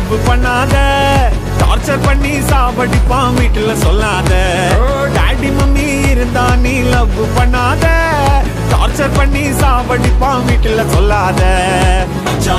Love பண்ணாத, torture பண்ணி சாவடிப்பான் வீட்டுல சொல்லாத. டாடி மம்மி இருந்தா நீ லவ் பண்ணாத, டார்ச்சர் பண்ணி சாவடிப்பான் வீட்டுல சொல்லாத.